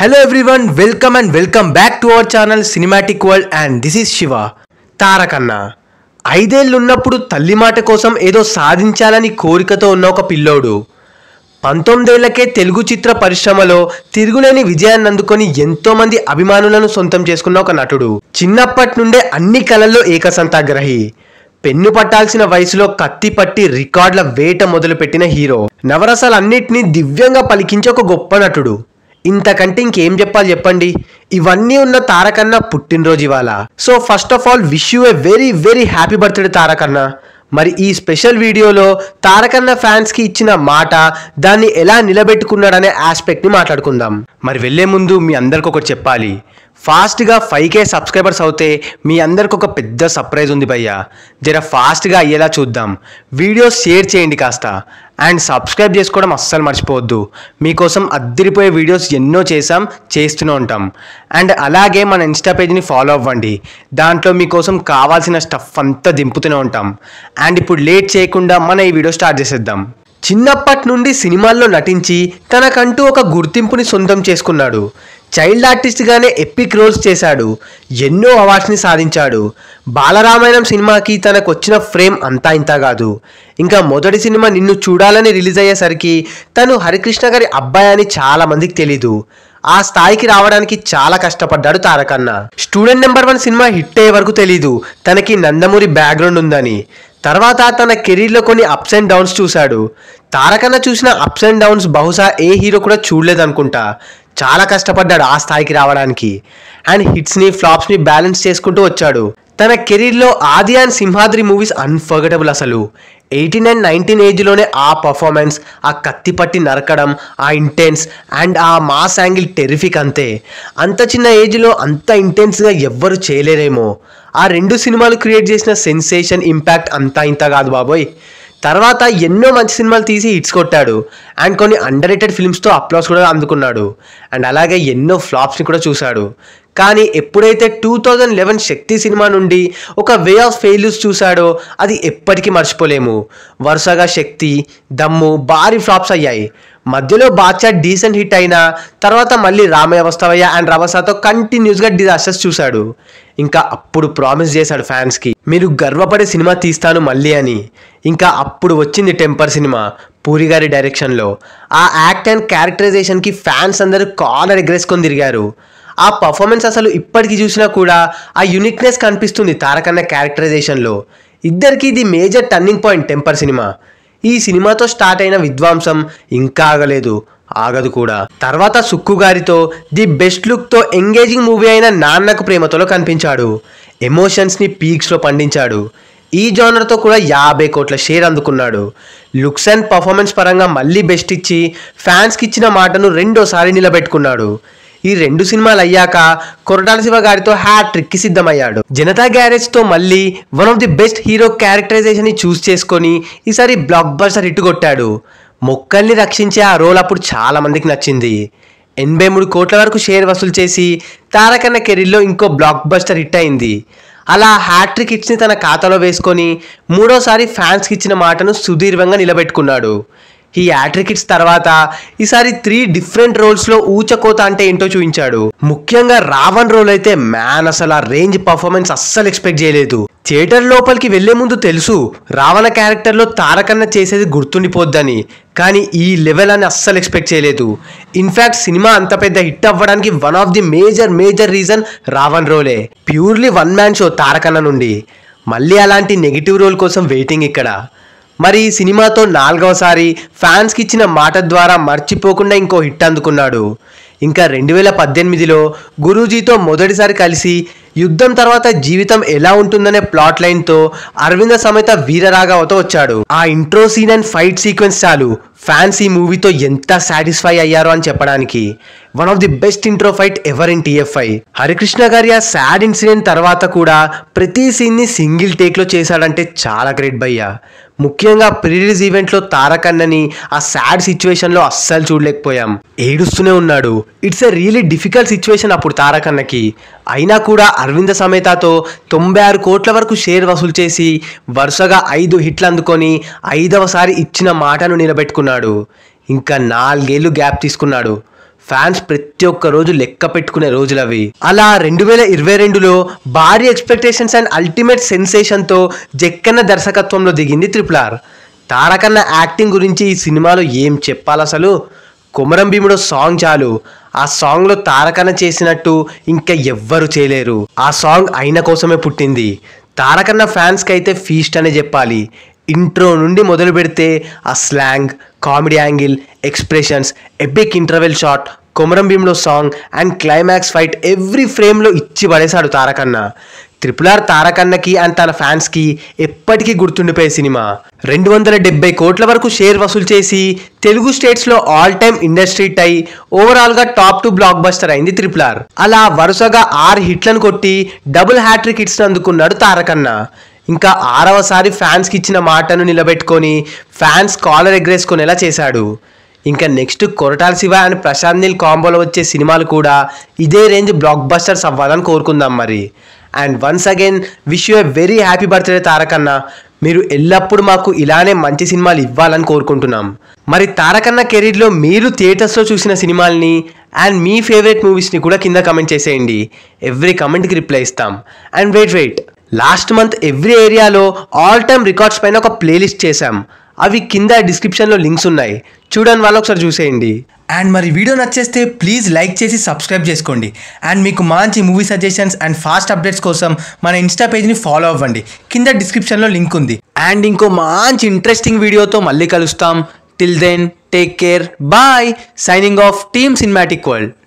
Hello everyone, welcome and welcome back to our channel Cinematic World and this is Shiva. తారకన్న ఐదేళ్లున్నప్పుడు తల్లి మాట కోసం ఏదో సాధించాలని కోరికతో ఉన్న ఒక పిల్లోడు 19 ఏళ్లకే తెలుగు చిత్ర పరిశ్రమలో తిరుగులేని విజయాన్ని అందుకొని ఎంతో మంది అభిమానులను సొంతం చేసుకున్న ఒక నటుడు. చిన్నప్పటి నుండే అన్ని కళల్లో ఏకసంతాగ్రహి. పెన్ను పట్టాల్సిన వయసులో కత్తి పట్టి రికార్డుల వేట మొదలుపెట్టిన హీరో. నవరసాలన్నిటినీ దివ్యంగా పలికించే ఒక గొప్ప నటుడు. ఇంతకంటే ఇంకేం చెప్పాలి చెప్పండి. ఇవన్నీ ఉన్న తారకన్న పుట్టినరోజు ఇవాళ. So first of all wish you a very very happy birthday Tarakanna. మరి ఈ స్పెషల్ వీడియోలో తారకన్న ఫ్యాన్స్కి ఇచ్చిన మాట, దాన్ని ఎలా నిలబెట్టుకున్నాడనే ఆస్పెక్ట్ని మాట్లాడుకుందాం. మరి వెళ్ళే ముందు మీ అందరికి ఒకటి చెప్పాలి. ఫాస్ట్గా 5K సబ్స్క్రైబర్స్ అవుతే మీ అందరికి ఒక పెద్ద సర్ప్రైజ్ ఉంది భయ్యా. జర ఫాస్ట్గా అయ్యేలా చూద్దాం. వీడియోస్ షేర్ చేయండి కాస్త అండ్ సబ్స్క్రైబ్ చేసుకోవడం అస్సలు మర్చిపోవద్దు. మీకోసం అద్దరిపోయే వీడియోస్ ఎన్నో చేస్తూనే ఉంటాం. అండ్ అలాగే మన ఇన్స్టా పేజ్ని ఫాలో అవ్వండి. దాంట్లో మీకోసం కావాల్సిన స్టఫ్ అంతా దింపుతూనే ఉంటాం. అండ్ ఇప్పుడు లేట్ చేయకుండా మన ఈ వీడియో స్టార్ట్ చేసేద్దాం. చిన్నప్పటి నుండి సినిమాల్లో నటించి తనకంటూ ఒక గుర్తింపుని సొంతం చేసుకున్నాడు. చైల్డ్ ఆర్టిస్ట్గానే ఎపిక్ రోల్స్ చేశాడు. ఎన్నో అవార్డ్స్ని సాధించాడు. బాలరామాయణం సినిమాకి తనకు వచ్చిన ఫ్రేమ్ అంతా ఇంతా కాదు. ఇంకా మొదటి సినిమా నిన్ను చూడాలని రిలీజ్ అయ్యేసరికి తను హరికృష్ణ గారి అబ్బాయి అని చాలా మందికి తెలీదు. ఆ స్థాయికి రావడానికి చాలా కష్టపడ్డాడు తారకన్న. స్టూడెంట్ నెంబర్ 1 సినిమా హిట్ అయ్యే వరకు తెలీదు తనకి నందమూరి బ్యాక్గ్రౌండ్ ఉందని. తర్వాత తన కెరీర్లో కొన్ని అప్స్ అండ్ డౌన్స్ చూశాడు. తారకన్న చూసిన అప్స్ అండ్ డౌన్స్ బహుశా ఏ హీరో కూడా చూడలేదనుకుంటా. చాలా కష్టపడ్డాడు ఆ స్థాయికి రావడానికి. అండ్ హిట్స్ని ఫ్లాప్స్ని బ్యాలెన్స్ చేసుకుంటూ వచ్చాడు. తన కెరీర్లో ఆది అండ్ సింహాద్రి మూవీస్ అన్ఫర్గెటబుల్ అసలు. 18-19 ఏజ్లోనే ఆ పర్ఫార్మెన్స్, ఆ కత్తి పట్టి నరకడం, ఆ ఇంటెన్స్ అండ్ ఆ మాస్ యాంగిల్ టెరిఫిక్ అంతే. అంత చిన్న ఏజ్లో అంత ఇంటెన్స్గా ఎవ్వరు చేయలేరేమో. ఆ 2 సినిమాలు క్రియేట్ చేసిన సెన్సేషన్ ఇంపాక్ట్ అంతా ఇంత కాదు బాబోయ్. తర్వాత ఎన్నో మంచి సినిమాలు తీసి హిట్స్ కొట్టాడు. అండ్ కొన్ని అండర్ రేటెడ్ ఫిల్మ్స్తో అప్లాస్ కూడా అందుకున్నాడు. అండ్ అలాగే ఎన్నో ఫ్లాప్స్ని కూడా చూశాడు. కానీ ఎప్పుడైతే 2011 శక్తి సినిమా నుండి ఒక వే ఆఫ్ ఫెయిల్యూర్స్ చూశాడో అది ఎప్పటికీ మర్చిపోలేము. వరుసగా శక్తి, దమ్ము భారీ ఫ్లాప్స్ అయ్యాయి. మధ్యలో బాద్షా డీసెంట్ హిట్ అయినా తర్వాత మళ్ళీ రామయ్య వస్తావయ్య అండ్ రవసాతో కంటిన్యూస్గా డిజాస్టర్స్ చూశాడు. ఇంకా అప్పుడు ప్రామిస్ చేశాడు ఫ్యాన్స్కి, మీరు గర్వపడే సినిమా తీస్తాను మళ్ళీ అని. ఇంకా అప్పుడు వచ్చింది టెంపర్ సినిమా పూరి గారి డైరెక్షన్లో. ఆ యాక్ట్ అండ్ క్యారెక్టరైజేషన్కి ఫ్యాన్స్ అందరూ కాలర్ ఎగరేసుకొని తిరిగారు. ఆ పర్ఫార్మెన్స్ అసలు ఇప్పటికీ చూసినా కూడా ఆ యూనిక్నెస్ కనిపిస్తుంది తారకన్న క్యారెక్టరైజేషన్లో. ఇద్దరికి ఇది మేజర్ టర్నింగ్ పాయింట్ టెంపర్ సినిమా. ఈ సినిమాతో స్టార్ట్ అయిన విధ్వంసం ఇంకా ఆగదు కూడా. తర్వాత సుక్కు గారితో ది బెస్ట్ లుక్తో ఎంగేజింగ్ మూవీ అయిన నాన్నకు ప్రేమతోలో కనిపించాడు. ఎమోషన్స్ని పీక్స్లో పండించాడు. ఈ జానర్తో కూడా 50 కోట్ల షేర్ అందుకున్నాడు. లుక్స్ అండ్ పర్ఫార్మెన్స్ పరంగా మళ్ళీ బెస్ట్ ఇచ్చి ఫ్యాన్స్కి ఇచ్చిన మాటను రెండోసారి నిలబెట్టుకున్నాడు. ఈ 2 సినిమాలు అయ్యాక కొరటాల శివ గారితో హ్యాట్రిక్కి సిద్ధమయ్యాడు. జనతా గ్యారేజ్తో మళ్ళీ one of the best hero క్యారెక్టరైజేషన్ని చూస్ చేసుకొని ఈసారి బ్లాక్ బస్టర్ హిట్ కొట్టాడు. మొక్కల్ని రక్షించే ఆ రోల్ అప్పుడు చాలా మందికి నచ్చింది. 83 కోట్ల వరకు షేర్ వసూలు చేసి తారకన్న కెరీర్లో ఇంకో బ్లాక్ బస్టర్ హిట్ అయింది. అలా హ్యాట్రిక్ హిట్స్ని తన ఖాతాలో వేసుకొని మూడోసారి ఫ్యాన్స్కి ఇచ్చిన మాటను సుదీర్ఘంగా నిలబెట్టుకున్నాడు. ఈ హ్యాట్రిక్ హిట్స్ తర్వాత ఈసారి 3 డిఫరెంట్ రోల్స్లో ఊచకోత అంటే ఏంటో చూపించాడు. ముఖ్యంగా రావణ్ రోల్ అయితే మ్యాన్, అసలు ఆ రేంజ్ పర్ఫార్మెన్స్ అస్సలు ఎక్స్పెక్ట్ చేయలేదు. థియేటర్ లోపలికి వెళ్లే ముందు తెలుసు రావణ క్యారెక్టర్లో తారకన్న చేసేది గుర్తుండిపోద్దని, కానీ ఈ లెవెల్ అని అస్సలు ఎక్స్పెక్ట్ చేయలేదు. ఇన్ఫ్యాక్ట్ సినిమా అంత పెద్ద హిట్ అవ్వడానికి one of the major reason Ravan role. Purely 1 man show Tarakanna నుండి. మళ్ళీ అలాంటి నెగిటివ్ రోల్ కోసం వెయిటింగ్ ఇక్కడ. మరి ఈ సినిమాతో 4వసారి ఫ్యాన్స్కి ఇచ్చిన మాట ద్వారా మర్చిపోకుండా ఇంకో హిట్ అందుకున్నాడు. ఇంకా 2018లో గురూజీతో మొదటిసారి కలిసి యుద్ధం తర్వాత జీవితం ఎలా ఉంటుందనే ప్లాట్ లైన్తో అరవింద సమేత వీరరాఘవతో వచ్చాడు. ఆ intro scene and fight sequence చాలు ఫ్యాన్స్ ఈ మూవీతో ఎంత సాటిస్ఫై అయ్యారో అని చెప్పడానికి. One of the best intro fight ever in TFI. Harikrishna గారి ఆ సాడ్ ఇన్సిడెంట్ తర్వాత కూడా ప్రతి సీన్ని సింగిల్ టేక్లో చేశాడంటే చాలా గ్రేట్ భయ్యా. ముఖ్యంగా ప్రీ రిలీజ్ ఈవెంట్లో తారకన్నని ఆ సాడ్ సిచ్యువేషన్లో అస్సలు చూడలేకపోయాం. ఏడుస్తూనే ఉన్నాడు. It's a really difficult situation అప్పుడు తారకన్నకి. అయినా కూడా అరవింద సమేతతో 96 కోట్ల వరకు షేర్ వసూలు చేసి వరుసగా 5 హిట్లు అందుకొని 5వసారి ఇచ్చిన మాటను నిలబెట్టుకున్నాడు. ఇంకా 4 ఏళ్ళు గ్యాప్ తీసుకున్నాడు. ఫ్యాన్స్ ప్రతి ఒక్క రోజు లెక్క పెట్టుకునే రోజులు అవి. అలా 2022లో భారీ ఎక్స్పెక్టేషన్స్ అండ్ అల్టిమేట్ సెన్సేషన్తో జక్కన్న దర్శకత్వంలో దిగింది RRR. తారకన్న యాక్టింగ్ గురించి ఈ సినిమాలో ఏం చెప్పాలి అసలు. కొమరం భీముడో సాంగ్ చాలు. ఆ సాంగ్లో తారకన్న చేసినట్టు ఇంకా ఎవ్వరు చేయలేరు. ఆ సాంగ్ ఆయన కోసమే పుట్టింది. తారకన్న ఫ్యాన్స్కి అయితే ఫీస్ట్ అనే చెప్పాలి. ఇంట్రో నుండి మొదలు పెడితే ఆ slang, comedy angle, expressions, epic interval shot, Komaram భీములో song and climax fight every ఫ్రేమ్లో ఇచ్చి పడేశాడు తారకన్న. RRR తారకన్నకి అండ్ తన ఫ్యాన్స్కి ఎప్పటికీ గుర్తుండిపోయే సినిమా. 270 కోట్ల వరకు షేర్ వసూలు చేసి తెలుగు స్టేట్స్లో ఆల్ టైమ్ ఇండస్ట్రీ టై, ఓవరాల్గా టాప్ 2 బ్లాక్ బస్టర్ అయింది RRR. అలా వరుసగా 6 హిట్లను కొట్టి డబుల్ హ్యాట్రిక్ హిట్స్ అందుకున్నాడు తారకన్న. ఇంకా 6వసారి ఫ్యాన్స్కి ఇచ్చిన మాటను నిలబెట్టుకొని ఫ్యాన్స్ కాలర్ ఎగ్రేసుకునేలా చేశాడు. ఇంకా నెక్స్ట్ కొరటాల శివ అండ్ ప్రశాంత్ నీల్ కాంబోలో వచ్చే సినిమాలు కూడా ఇదే రేంజ్ బ్లాక్ బస్టర్స్ అవ్వాలని కోరుకుందాం మరి. And once again wish you a very happy birthday Tarakanna. మీరు ఎల్లప్పుడూ మాకు ఇలానే మంచి సినిమాలు ఇవ్వాలని కోరుకుంటున్నాం. మరి తారకన్న కెరీర్లో మీరు థియేటర్స్లో చూసిన సినిమాల్ని అండ్ మీ ఫేవరెట్ మూవీస్ని కూడా కింద కమెంట్ చేసేయండి. ఎవ్రీ కమెంట్కి రిప్లై ఇస్తాం. And wait last month every ఏరియాలో ఆల్ టైమ్ రికార్డ్స్ పైన ఒక ప్లేలిస్ట్ చేశాం. అవి కింద డిస్క్రిప్షన్లో లింక్స్ ఉన్నాయి, చూడని వాళ్ళు ఒకసారి చూసేయండి. అండ్ మరి వీడియో నచ్చేస్తే ప్లీజ్ లైక్ చేసి సబ్స్క్రైబ్ చేసుకోండి. అండ్ మీకు మంచి movie suggestions and fast updates కోసం మన ఇన్స్టా పేజ్ని ఫాలో అవ్వండి, కింద డిస్క్రిప్షన్లో లింక్ ఉంది. అండ్ ఇంకో మంచి ఇంట్రెస్టింగ్ వీడియోతో మళ్ళీ కలుస్తాం. Till then take care, bye. Signing off team Cinematic world.